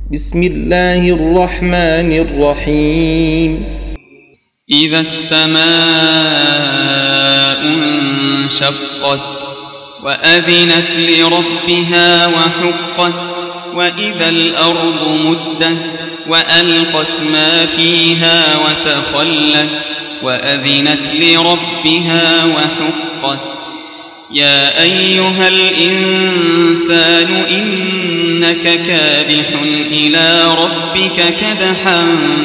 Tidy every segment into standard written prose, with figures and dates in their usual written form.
بسم الله الرحمن الرحيم. إذا السماء انشقت وأذنت لربها وحقت وإذا الأرض مدت وألقت ما فيها وتخلت وأذنت لربها وحقت يا أيها الإنسان إنك كادح إلى ربك كدحا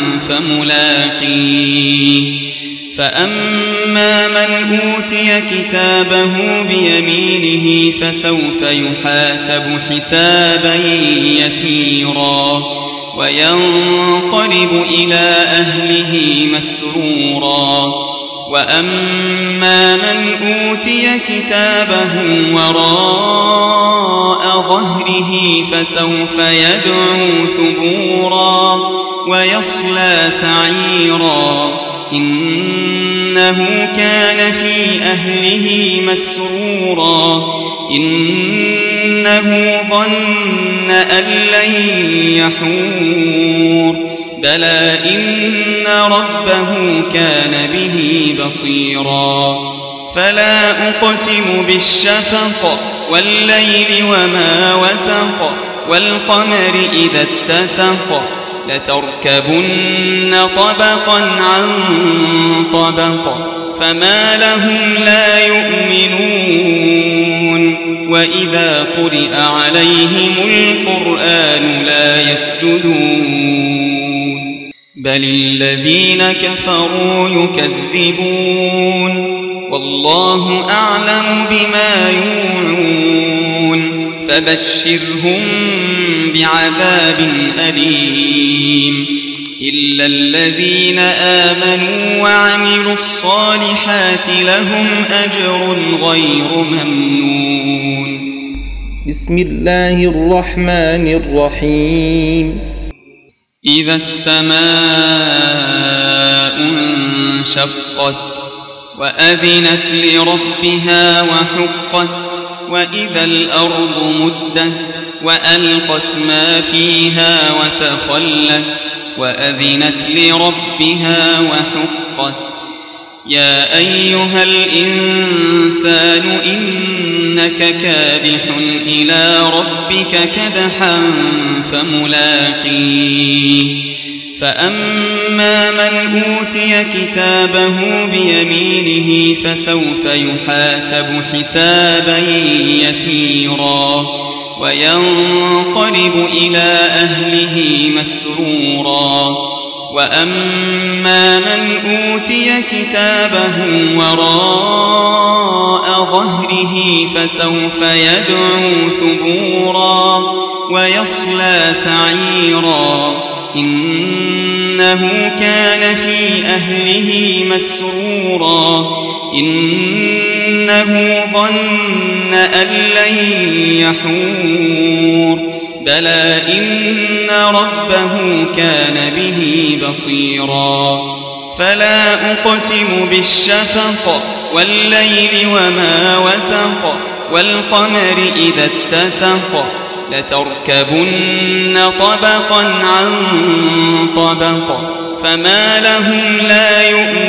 فملاقيه فأما من أوتي كتابه بيمينه فسوف يحاسب حسابا يسيرا وينقلب إلى أهله مسرورا وأما من أوتي كتابه وراء ظهره فسوف يدعو ثبورا ويصلى سعيرا إنه كان في أهله مسرورا إنه ظن أن لن يحور بلى إن ربه كان به بصيرا فلا أقسم بالشفق والليل وما وسق والقمر إذا اتسق لتركبن طبقا عن طبق فما لهم لا يؤمنون وإذا قرئ عليهم القرآن لا يسجدون بل الذين كفروا يكذبون والله أعلم بما يوعون فبشرهم بعذاب أليم إلا الذين آمنوا وعملوا الصالحات لهم أجر غير ممنون. بسم الله الرحمن الرحيم. إذا السماء انشقت وأذنت لربها وحقت وإذا الأرض مدت وألقت ما فيها وتخلت وأذنت لربها وحقت يا أيها الإنسان إنك كادح إلى ربك كدحا فملاقيه فأما من أوتي كتابه بيمينه فسوف يحاسب حسابا يسيرا وينقلب إلى أهله مسرورا وأما من أوتي كتابه وراء ظهره فسوف يدعو ثبورا ويصلى سعيرا إنه كان في أهله مسرورا إنه ظن أن لن يحور بلى إن ربه كان به بصيرا فلا أقسم بالشفق والليل وما وسق والقمر إذا اتسق لتركبن طبقا عن طبق فما لهم لا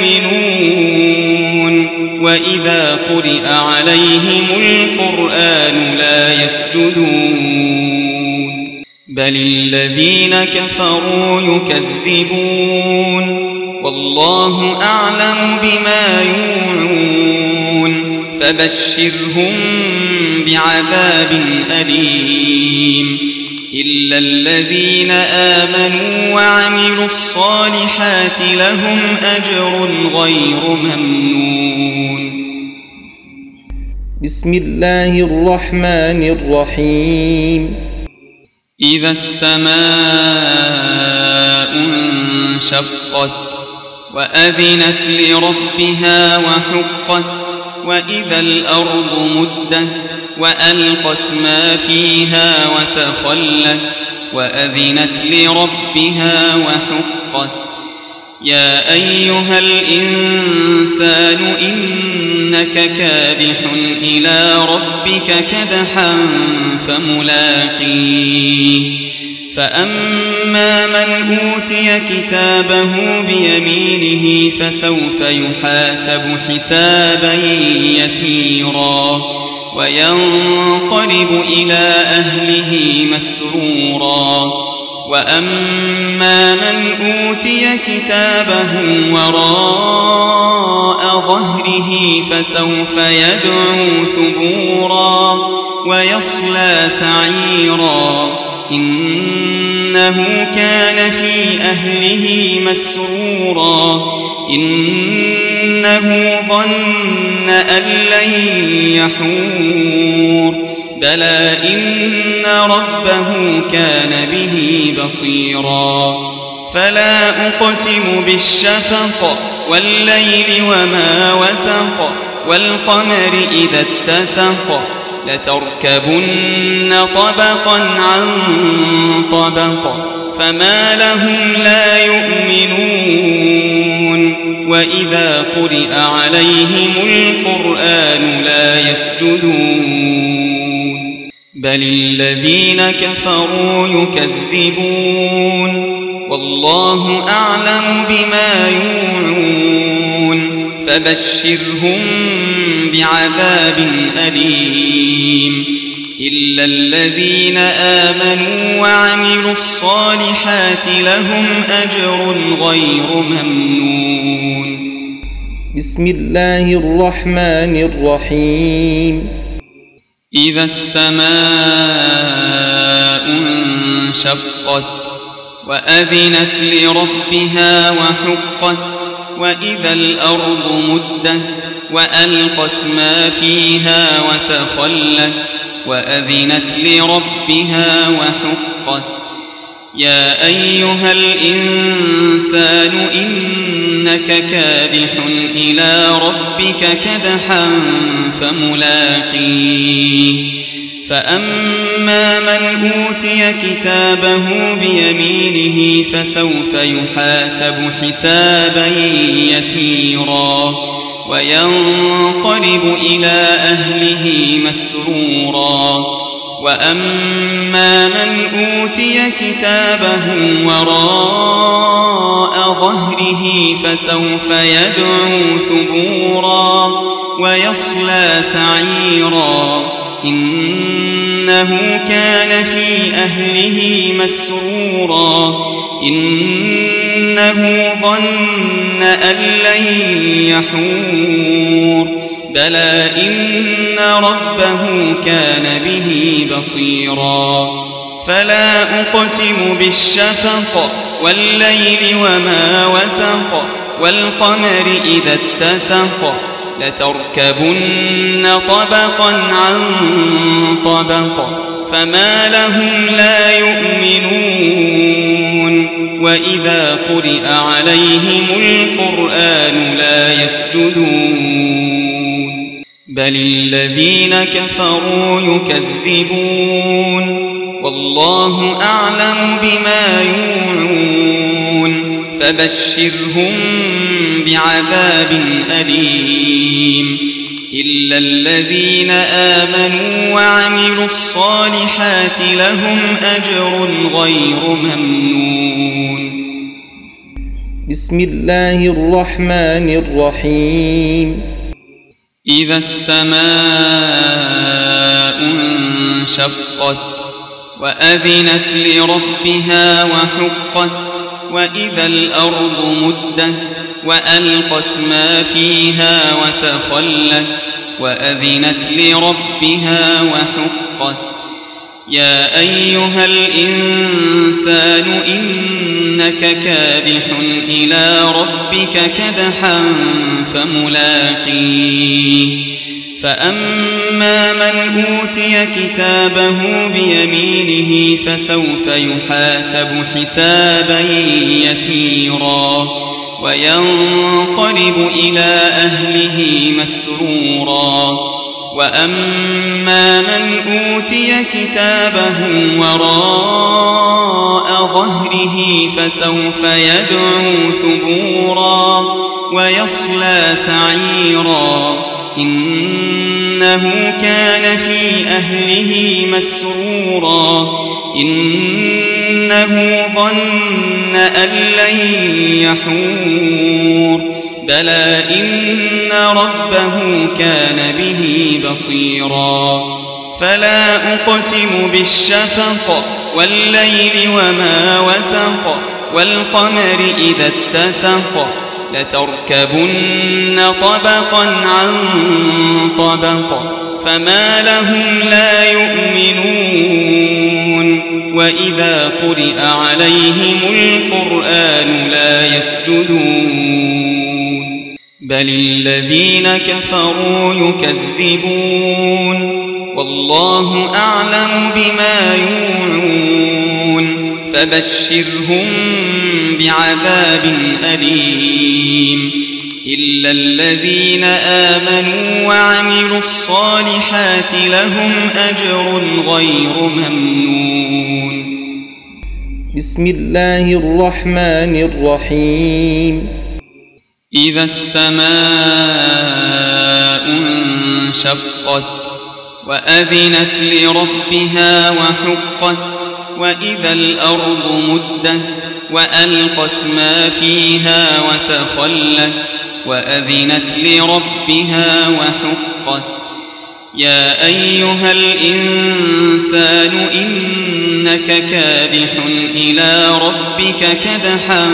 يؤمنون وإذا قرئ عليهم القرآن لا يسجدون بل الذين كفروا يكذبون والله أعلم بما يوعون فبشرهم بعذاب أليم إلا الذين آمنوا وعملوا الصالحات لهم أجر غير ممنون. بسم الله الرحمن الرحيم. إذا السماء انشقت وأذنت لربها وحقت وإذا الأرض مدت وألقت ما فيها وتخلت وأذنت لربها وحقت يا أيها الإنسان إنك كادح إلى ربك كدحا فملاقيه فأما من أوتي كتابه بيمينه فسوف يحاسب حسابا يسيرا وينقلب إلى أهله مسرورا وأما من أوتي كتابه وراء ظهره فسوف يدعو ثبورا ويصلى سعيرا إنه كان في أهله مسرورا إنه ظن أن لن يحور بلى إن ربه كان به بصيرا فلا أقسم بالشفق والليل وما وسق والقمر إذا اتسق لتركبن طبقا عن طبق فما لهم لا يؤمنون وإذا قرئ عليهم القرآن لا يسجدون بل الذين كفروا يكذبون والله أعلم بما يوعون فبشرهم بعذاب أليم إلا الذين آمنوا وعملوا الصالحات لهم أجر غير ممنون. بسم الله الرحمن الرحيم. إذا السماء انشقت وأذنت لربها وحقت وإذا الأرض مدت وألقت ما فيها وتخلت وأذنت لربها وحقت يا أيها الإنسان إنك كادح إلى ربك كدحا فملاقيه فأما من أوتي كتابه بيمينه فسوف يحاسب حسابا يسيرا وينقلب إلى أهله مسرورا وأما من أوتي كتابه وراء ظهره فسوف يدعو ثبورا ويصلى سعيرا إنه كان في أهله مسرورا إنه ظن أن لن يحور بلى إن ربه كان به بصيرا فلا أقسم بالشفق والليل وما وسق والقمر إذا اتسق لتركبن طبقا عن طبق فما لهم لا يؤمنون وإذا قرئ عليهم القرآن لا يسجدون بل الذين كفروا يكذبون والله أعلم بما يوعون فبشرهم بعذاب أليم إلا الذين آمنوا وعملوا الصالحات لهم أجر غير ممنون. بسم الله الرحمن الرحيم. إذا السماء انشقت وأذنت لربها وحقت وإذا الأرض مدت وألقت ما فيها وتخلت وأذنت لربها وحقت يا أيها الإنسان إنك كادح إلى ربك كدحا فملاقيه فأما من أوتي كتابه بيمينه فسوف يحاسب حسابا يسيرا وينقلب إلى أهله مسرورا وأما من أوتي كتابه وراء ظهره فسوف يدعو ثبورا ويصلى سعيرا إنه كان في أهله مسرورا إنه ظن أن لن يحور بلى إن ربه كان به بصيرا فلا أقسم بالشفق والليل وما وسق والقمر إذا اتسق لتركبن طبقا عن طبق فما لهم لا يؤمنون وإذا قرئ عليهم القرآن لا يسجدون بل الذين كفروا يكذبون والله أعلم بما يوعون فبشرهم بعذاب أليم إلا الذين آمنوا وعملوا الصالحات لهم أجر غير ممنون. بسم الله الرحمن الرحيم. إذا السماء انشقت وأذنت لربها وحقت وإذا الأرض مدت وألقت ما فيها وتخلت وأذنت لربها وحقت يا أيها الإنسان إنك كادح إلى ربك كدحا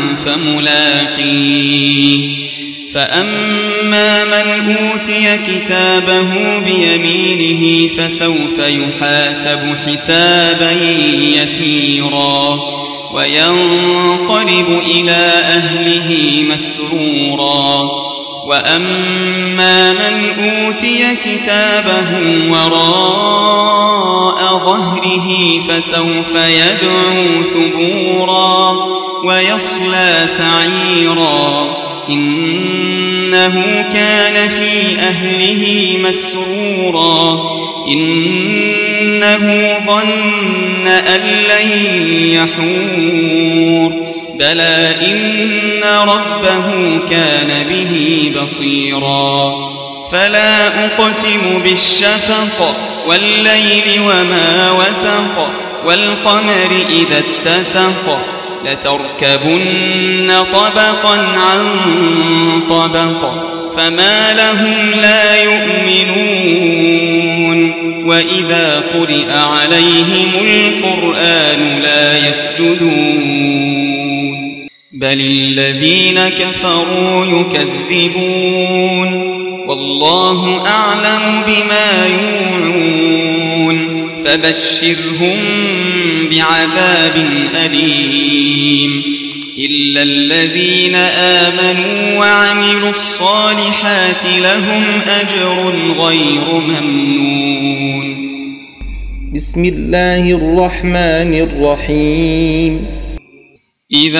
فملاقيه فأما من أوتي كتابه بيمينه فسوف يحاسب حسابا يسيرا وينقلب إلى أهله مسرورا وأما من أوتي كتابه وراء ظهره فسوف يدعو ثبورا ويصلى سعيرا إنه كان في أهله مسرورا إنه ظن أن لن يحور بلى إن ربه كان به بصيرا فلا أقسم بالشفق والليل وما وسق والقمر إذا اتسق لتركبن طبقا عن طبق فما لهم لا يؤمنون وإذا قرئ عليهم القرآن لا يسجدون بل الذين كفروا يكذبون والله أعلم بما يوعون فبشرهم بعذاب أليم إلا الذين آمنوا وعملوا الصالحات لهم أجر غير ممنون. بسم الله الرحمن الرحيم. إذا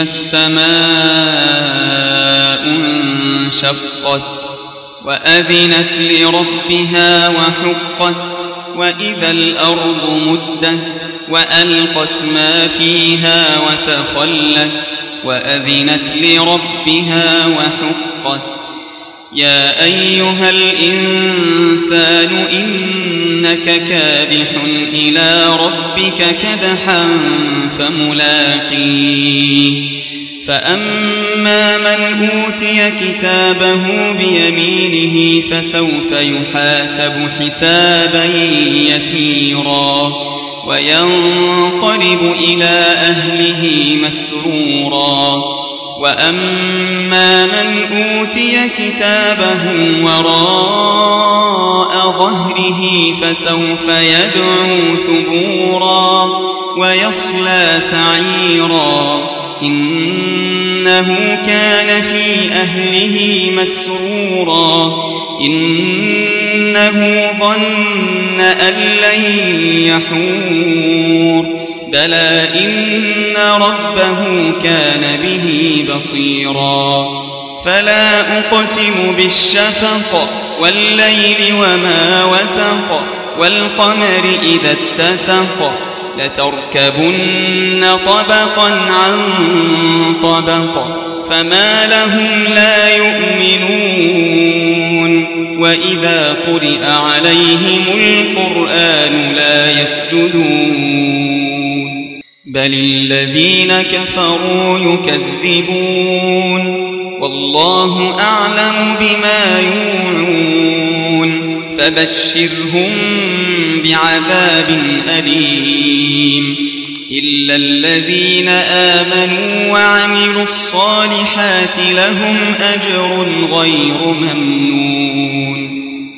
السماء انشقت وأذنت لربها وحقت وإذا الأرض مدت وألقت ما فيها وتخلت وأذنت لربها وحقت يا أيها الإنسان إنك كادح إلى ربك كدحا فملاقيه فأما من أوتي كتابه بيمينه فسوف يحاسب حسابا يسيرا وينقلب إلى أهله مسرورا وأما من أوتي كتابه وراء ظهره فسوف يدعو ثبورا ويصلى سعيرا إنه كان في أهله مسرورا إنه ظن أن لن يحور بلى إن ربه كان به بصيرا فلا أقسم بالشفق والليل وما وسق والقمر إذا اتسق لتركبن طبقا عن طبق فما لهم لا يؤمنون وإذا قرئ عليهم القرآن لا يسجدون بل الذين كفروا يكذبون والله أعلم بما يوعون فبشرهم بعذاب أليم إلا الذين آمنوا وعملوا الصالحات لهم أجر غير ممنون.